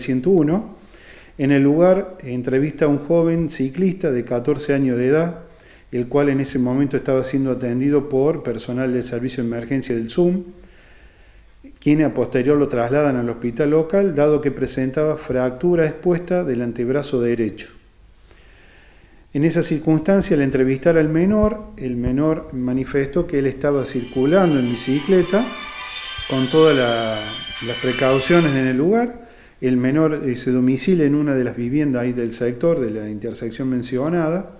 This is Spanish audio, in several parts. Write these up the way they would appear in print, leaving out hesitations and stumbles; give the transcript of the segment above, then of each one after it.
101. En el lugar entrevista a un joven ciclista de 14 años de edad, el cual en ese momento estaba siendo atendido por personal del servicio de emergencia del SUM, quienes a posterior lo trasladan al hospital local, dado que presentaba fractura expuesta del antebrazo derecho. En esa circunstancia, al entrevistar al menor, el menor manifestó que él estaba circulando en bicicleta con todas las precauciones en el lugar. El menor se domicilia en una de las viviendas ahí del sector, de la intersección mencionada,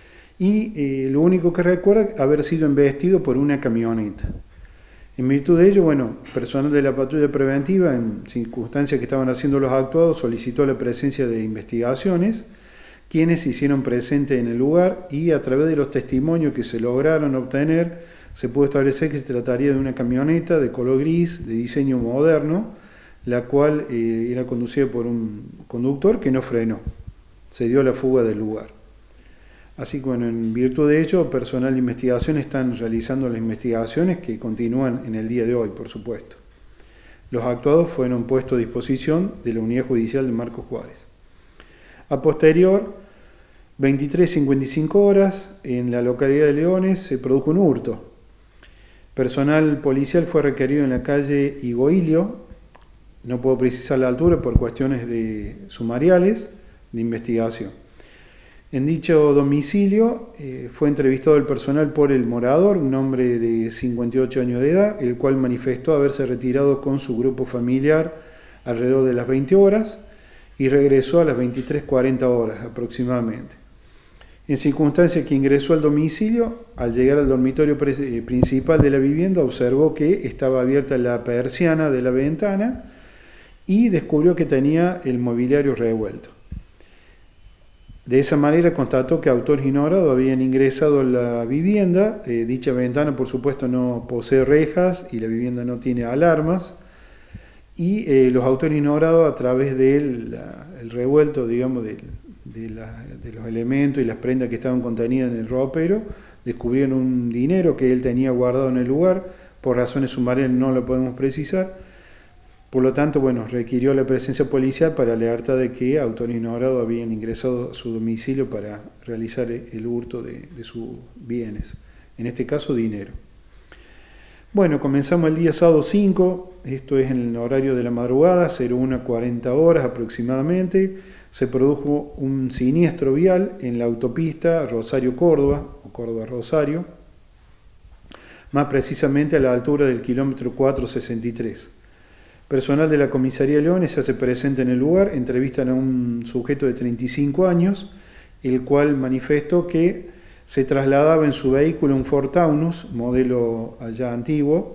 y lo único que recuerda haber sido embestido por una camioneta. En virtud de ello, personal de la patrulla preventiva, en circunstancias que estaban haciendo los actuados, solicitó la presencia de investigaciones, quienes se hicieron presentes en el lugar, y a través de los testimonios que se lograron obtener, se pudo establecer que se trataría de una camioneta de color gris, de diseño moderno, la cual era conducida por un conductor que no frenó, se dio la fuga del lugar. Así que en virtud de ello, personal de investigación están realizando las investigaciones que continúan en el día de hoy, por supuesto. Los actuados fueron puestos a disposición de la Unidad Judicial de Marcos Juárez. A posterior, 23:55 horas, en la localidad de Leones se produjo un hurto. Personal policial fue requerido en la calle Higoilio, no puedo precisar la altura por cuestiones sumariales de investigación. En dicho domicilio fue entrevistado el personal por el morador, un hombre de 58 años de edad, el cual manifestó haberse retirado con su grupo familiar alrededor de las 20 horas y regresó a las 23:40 horas aproximadamente. En circunstancia que ingresó al domicilio, al llegar al dormitorio principal de la vivienda, observó que estaba abierta la persiana de la ventana y descubrió que tenía el mobiliario revuelto. De esa manera constató que autores ignorados habían ingresado a la vivienda. Dicha ventana, por supuesto, no posee rejas y la vivienda no tiene alarmas. Y los autores ignorados, a través del revuelto, digamos, de los elementos y las prendas que estaban contenidas en el ropero, descubrieron un dinero que él tenía guardado en el lugar. Por razones sumarias no lo podemos precisar. Por lo tanto, requirió la presencia policial para alertar de que autores ignorados habían ingresado a su domicilio para realizar el hurto de sus bienes, en este caso dinero. Comenzamos el día sábado 5, esto es en el horario de la madrugada, 01:40 horas aproximadamente. Se produjo un siniestro vial en la autopista Rosario-Córdoba, o Córdoba-Rosario, más precisamente a la altura del kilómetro 463. Personal de la comisaría de Leones se hace presente en el lugar, entrevistan a un sujeto de 35 años, el cual manifestó que se trasladaba en su vehículo un Ford Taunus, modelo allá antiguo.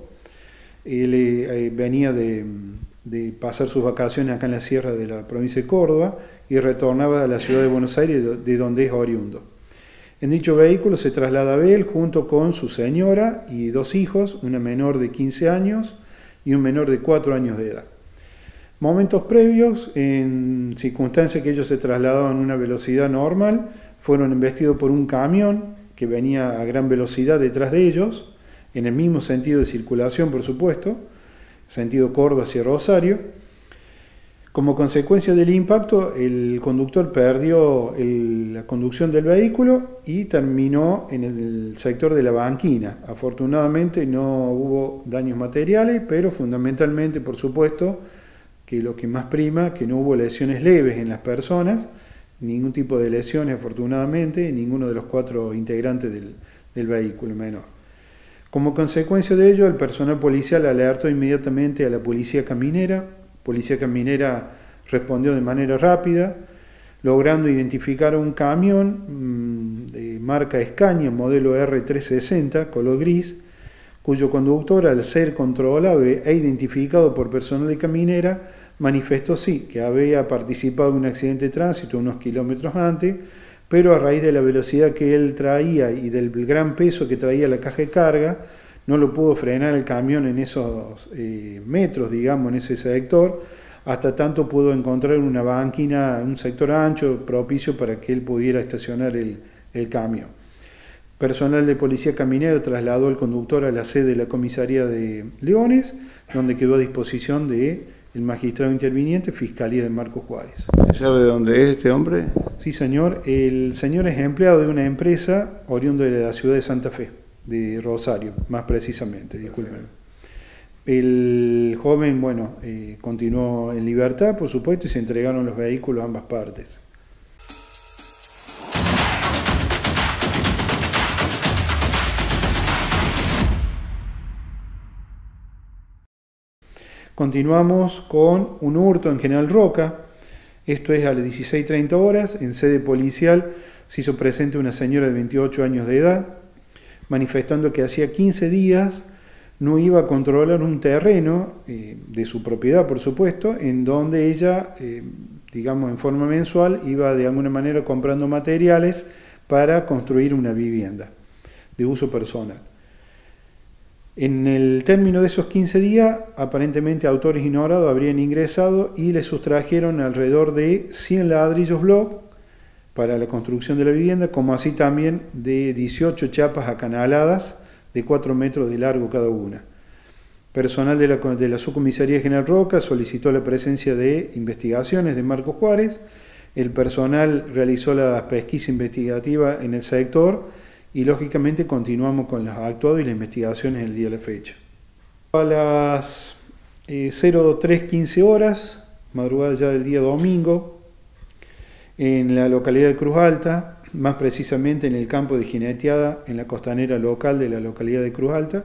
Él venía de pasar sus vacaciones acá en la sierra de la provincia de Córdoba y retornaba a la ciudad de Buenos Aires, de donde es oriundo. En dicho vehículo se trasladaba él junto con su señora y 2 hijos, una menor de 15 años y un menor de 4 años de edad. Momentos previos, en circunstancias que ellos se trasladaban a una velocidad normal, fueron embestidos por un camión que venía a gran velocidad detrás de ellos, en el mismo sentido de circulación, por supuesto, sentido Córdoba hacia Rosario. Como consecuencia del impacto, el conductor perdió la conducción del vehículo y terminó en el sector de la banquina. Afortunadamente no hubo daños materiales, pero fundamentalmente, por supuesto, que lo que más prima, que no hubo lesiones leves en las personas, ningún tipo de lesiones afortunadamente, ninguno de los 4 integrantes del vehículo menor. Como consecuencia de ello, el personal policial alertó inmediatamente a la policía caminera. Policía caminera respondió de manera rápida, logrando identificar un camión de marca Scania, modelo R360, color gris, cuyo conductor, al ser controlado e identificado por personal de caminera, manifestó que había participado en un accidente de tránsito unos kilómetros antes, pero a raíz de la velocidad que él traía y del gran peso que traía la caja de carga, no lo pudo frenar el camión en esos metros, digamos, en ese sector, hasta tanto pudo encontrar una banquina, un sector ancho, propicio para que él pudiera estacionar el camión. Personal de policía caminera trasladó al conductor a la sede de la comisaría de Leones, donde quedó a disposición del el magistrado interviniente, Fiscalía de Marcos Juárez. ¿Se sabe de dónde es este hombre? Sí, señor. El señor es empleado de una empresa oriundo de la ciudad de Santa Fe, de Rosario, más precisamente, disculpen. El joven, bueno, continuó en libertad, por supuesto, y se entregaron los vehículos a ambas partes. Continuamos con un hurto en General Roca. Esto es a las 16:30 horas. En sede policial se hizo presente una señora de 28 años de edad, manifestando que hacía 15 días no iba a controlar un terreno de su propiedad, por supuesto, en donde ella, digamos en forma mensual, iba de alguna manera comprando materiales para construir una vivienda de uso personal. En el término de esos 15 días, aparentemente autores ignorados habrían ingresado y le sustrajeron alrededor de 100 ladrillos block para la construcción de la vivienda, como así también de 18 chapas acanaladas de 4 metros de largo cada una. Personal de la Subcomisaría General Roca solicitó la presencia de investigaciones de Marcos Juárez. El personal realizó la pesquisa investigativa en el sector y lógicamente continuamos con los actuados y las investigaciones en el día de la fecha. A las 03:15 horas, madrugada ya del día domingo, en la localidad de Cruz Alta, más precisamente en el campo de jineteada en la costanera local de la localidad de Cruz Alta,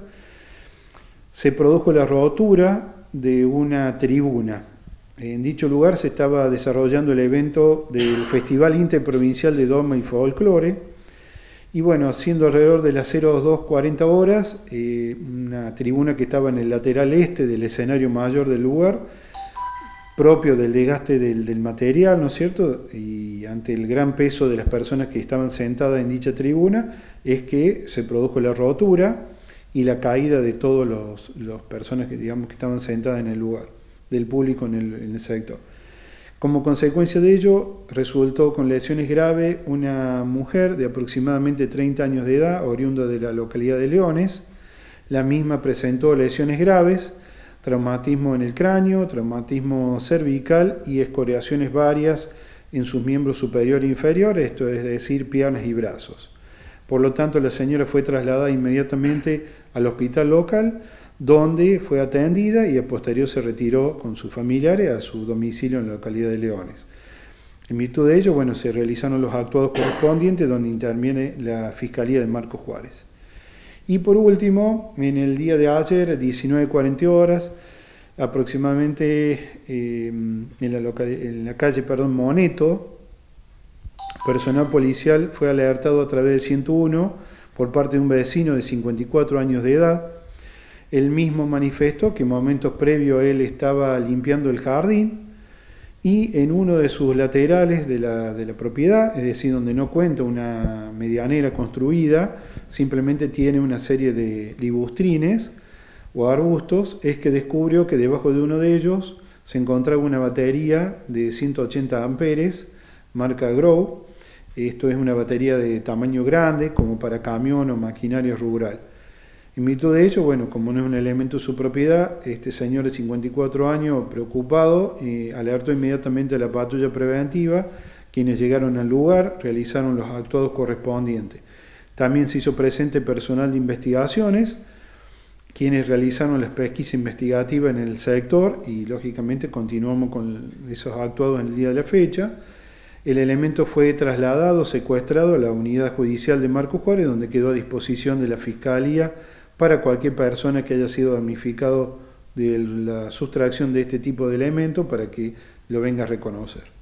se produjo la rotura de una tribuna. En dicho lugar se estaba desarrollando el evento del Festival Interprovincial de Doma y Folclore. Y bueno, siendo alrededor de las 02:40 horas, una tribuna que estaba en el lateral este del escenario mayor del lugar, propio del desgaste del material, ¿no es cierto? Y ante el gran peso de las personas que estaban sentadas en dicha tribuna, es que se produjo la rotura y la caída de todas las personas que, digamos, que estaban sentadas en el lugar, del público en el sector. Como consecuencia de ello, resultó con lesiones graves una mujer de aproximadamente 30 años de edad, oriunda de la localidad de Leones. La misma presentó lesiones graves, traumatismo en el cráneo, traumatismo cervical y escoriaciones varias en sus miembros superior e inferior, esto es decir, piernas y brazos. Por lo tanto, la señora fue trasladada inmediatamente al hospital local, donde fue atendida y a posterior se retiró con sus familiares a su domicilio en la localidad de Leones. En virtud de ello, bueno, se realizaron los actuados correspondientes donde interviene la Fiscalía de Marcos Juárez. Y por último, en el día de ayer, 19:40 horas, aproximadamente en la calle Moneto, personal policial fue alertado a través del 101 por parte de un vecino de 54 años de edad. Él mismo manifestó que en momentos previos él estaba limpiando el jardín y en uno de sus laterales de la propiedad, es decir, donde no cuenta una medianera construida, simplemente tiene una serie de libustrines o arbustos, es que descubrió que debajo de uno de ellos se encontraba una batería de 180 amperes, marca Grow. Esto es una batería de tamaño grande, como para camión o maquinaria rural. En virtud de ello, bueno, como no es un elemento de su propiedad, este señor de 54 años, preocupado, alertó inmediatamente a la patrulla preventiva, quienes llegaron al lugar, realizaron los actuados correspondientes. También se hizo presente personal de investigaciones, quienes realizaron las pesquisas investigativas en el sector y lógicamente continuamos con esos actuados en el día de la fecha. El elemento fue trasladado, secuestrado a la unidad judicial de Marcos Juárez, donde quedó a disposición de la Fiscalía para cualquier persona que haya sido damnificado de la sustracción de este tipo de elementos para que lo venga a reconocer.